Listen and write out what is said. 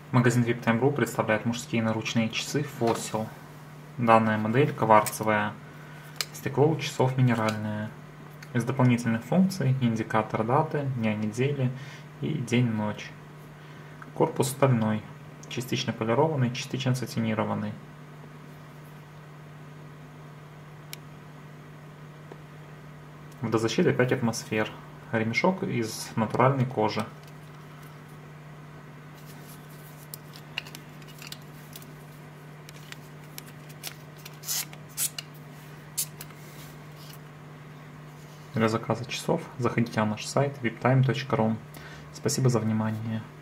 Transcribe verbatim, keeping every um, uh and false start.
Магазин VIPTIME.ru представляет мужские наручные часы Fossil. Данная модель кварцевая, стекло у часов минеральное. Из дополнительных функций индикатор даты, дня недели и день-ночь. Корпус стальной, частично полированный, частично сатинированный. Водозащита пять атмосфер. Ремешок из натуральной кожи. Для заказа часов заходите на наш сайт виптайм точка ру. Спасибо за внимание.